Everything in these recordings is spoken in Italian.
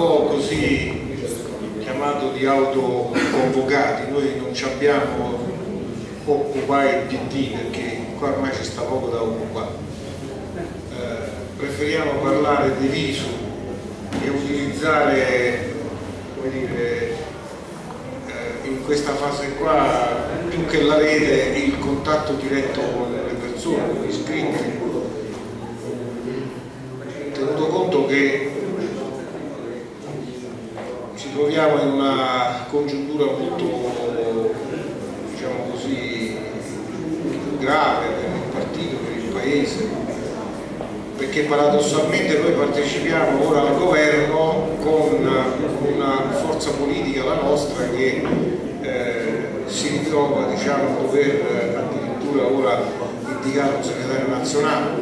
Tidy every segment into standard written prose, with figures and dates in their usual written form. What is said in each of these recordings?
po' così chiamato di autoconvocati. Noi non ci abbiamo occupare il PD perché qua ormai ci sta poco da occupare. Preferiamo parlare di viso e utilizzare, come dire, in questa fase qua, più che la rete, il contatto diretto con le persone, con gli iscritti, tenuto conto che ci troviamo in una congiuntura molto, diciamo così, grave per il partito, per il paese, perché paradossalmente noi partecipiamo ora al governo con una forza politica, la nostra, che si ritrova, diciamo, a dover addirittura ora indicare un segretario nazionale.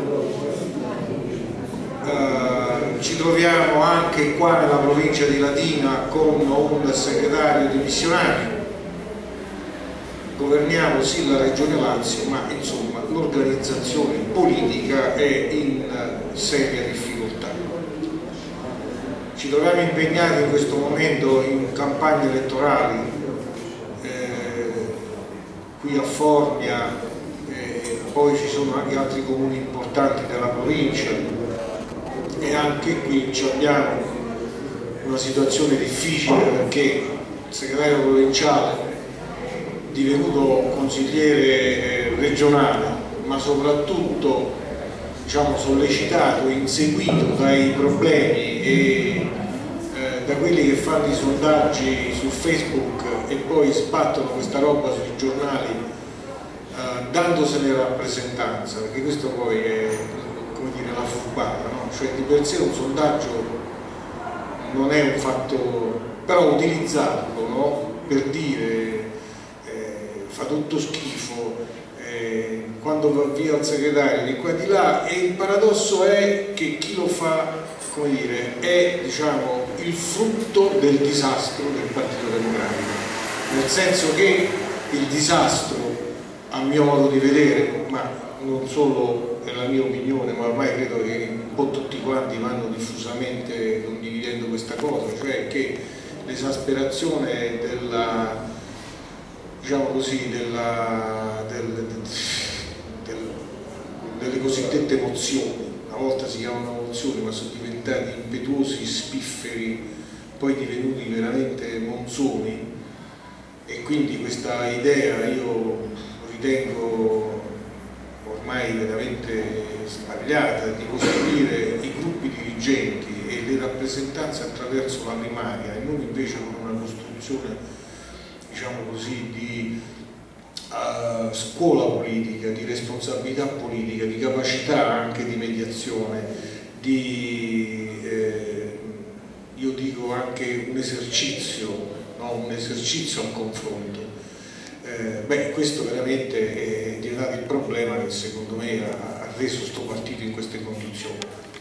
Ci troviamo anche qua nella provincia di Latina con un segretario dimissionario. Governiamo sì la regione Lazio, ma insomma l'organizzazione politica è in seria difficoltà. Ci troviamo impegnati in questo momento in campagne elettorali, qui a Formia, poi ci sono anche altri comuni importanti della provincia, e anche qui abbiamo una situazione difficile perché il segretario provinciale, divenuto consigliere regionale, ma soprattutto, diciamo, sollecitato e inseguito dai problemi e da quelli che fanno i sondaggi su Facebook e poi sbattono questa roba sui giornali dandosene rappresentanza, perché questo poi è, come dire, la furbata, no? Cioè di per sé un sondaggio non è un fatto, però utilizzarlo, no? Per dire fa tutto schifo, quando va via il segretario di qua e di là, e il paradosso è che chi lo fa, come dire, è, diciamo, il frutto del disastro del Partito Democratico, nel senso che il disastro, a mio modo di vedere, ma non solo è la mia opinione, ma ormai credo che un po' tutti quanti vanno diffusamente condividendo questa cosa, cioè che l'esasperazione della, diciamo così, delle cosiddette emozioni, una volta si chiamano emozioni ma sono diventati impetuosi, spifferi, poi divenuti veramente monzoni, e quindi questa idea io ritengo ormai veramente sbagliata di costruire i gruppi dirigenti e le rappresentanze attraverso la primaria e non invece con una costruzione, diciamo così, di scuola politica, di responsabilità politica, di capacità anche di mediazione, di io dico anche un esercizio, no? Un esercizio al confronto. Questo veramente è diventato il problema che secondo me ha reso sto partito in queste condizioni.